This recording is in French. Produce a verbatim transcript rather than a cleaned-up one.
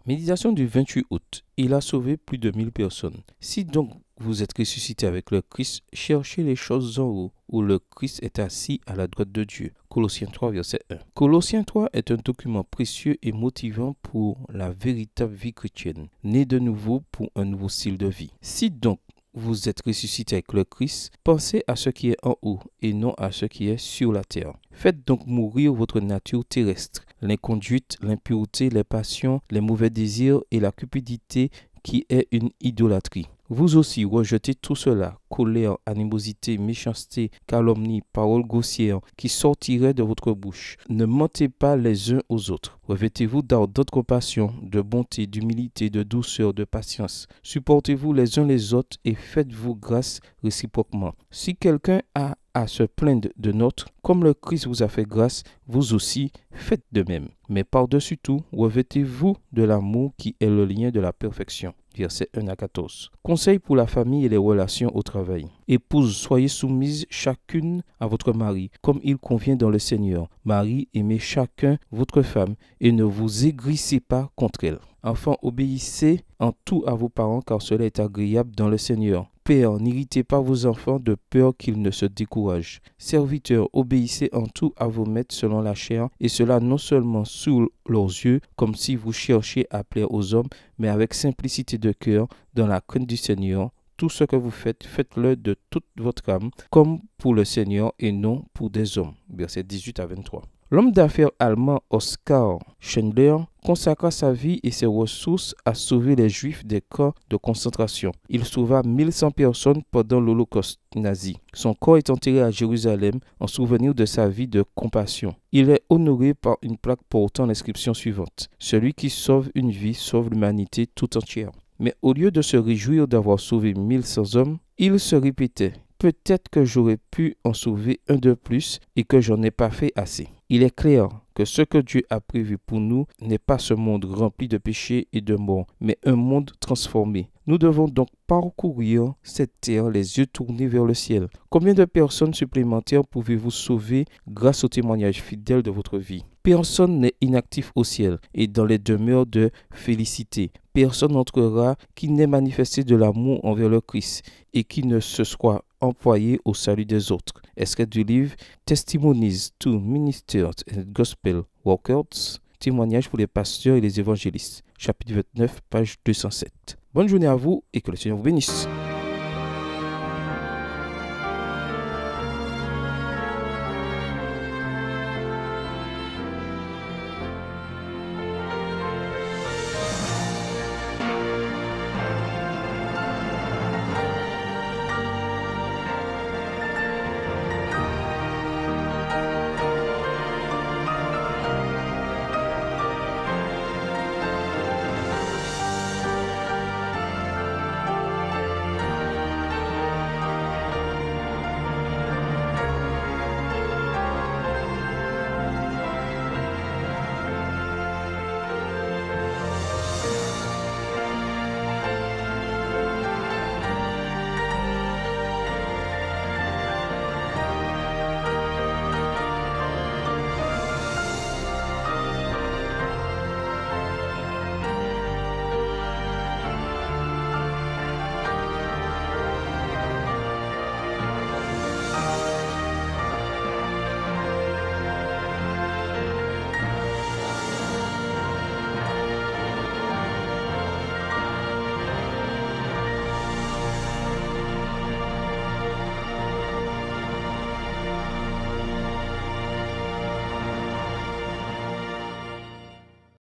Méditation du vingt-huit août. Il a sauvé plus de mille personnes. Si donc vous êtes ressuscité avec le Christ, cherchez les choses en haut, où le Christ est assis à la droite de Dieu. Colossiens trois, verset un. Colossiens trois est un document précieux et motivant pour la véritable vie chrétienne, né de nouveau pour un nouveau style de vie. Si donc vous êtes ressuscité avec le Christ, pensez à ce qui est en haut et non à ce qui est sur la terre. Faites donc mourir votre nature terrestre, l'inconduite, l'impureté, les passions, les mauvais désirs et la cupidité qui est une idolâtrie. Vous aussi rejetez tout cela, colère, animosité, méchanceté, calomnie, paroles grossières qui sortiraient de votre bouche. Ne mentez pas les uns aux autres. Revêtez-vous d'ardente compassion, de bonté, d'humilité, de douceur, de patience. Supportez-vous les uns les autres et faites-vous grâce réciproquement. Si quelqu'un a à se plaindre de notre, comme le Christ vous a fait grâce, vous aussi faites de même. Mais par-dessus tout, revêtez-vous de l'amour qui est le lien de la perfection. Versets un à quatorze. Conseil pour la famille et les relations au travail. Épouses, soyez soumises chacune à votre mari, comme il convient dans le Seigneur. Mari, aimez chacun votre femme et ne vous aigrissez pas contre elle. Enfants, obéissez en tout à vos parents, car cela est agréable dans le Seigneur. Père, n'irritez pas vos enfants de peur qu'ils ne se découragent. Serviteurs, obéissez en tout à vos maîtres selon la chair, et cela non seulement sous leurs yeux, comme si vous cherchiez à plaire aux hommes, mais avec simplicité de cœur, dans la crainte du Seigneur. Tout ce que vous faites, faites-le de toute votre âme, comme pour le Seigneur et non pour des hommes. Versets dix-huit à vingt-trois. L'homme d'affaires allemand Oskar Schindler consacra sa vie et ses ressources à sauver les Juifs des camps de concentration. Il sauva mille cent personnes pendant l'Holocauste nazi. Son corps est enterré à Jérusalem en souvenir de sa vie de compassion. Il est honoré par une plaque portant l'inscription suivante: Celui qui sauve une vie sauve l'humanité tout entière. Mais au lieu de se réjouir d'avoir sauvé mille cent hommes, il se répétait: peut-être que j'aurais pu en sauver un de plus et que j'en ai pas fait assez. Il est clair que ce que Dieu a prévu pour nous n'est pas ce monde rempli de péché et de mort, mais un monde transformé. Nous devons donc parcourir cette terre les yeux tournés vers le ciel. Combien de personnes supplémentaires pouvez-vous sauver grâce au témoignage fidèle de votre vie? Personne n'est inactif au ciel et dans les demeures de félicité. Personne n'entrera qui n'ait manifesté de l'amour envers le Christ et qui ne se soit employé au salut des autres. Extrait du livre Testimonies to Ministers and Gospel Workers, témoignages pour les pasteurs et les évangélistes, chapitre vingt-neuf, page deux cent sept. Bonne journée à vous et que le Seigneur vous bénisse.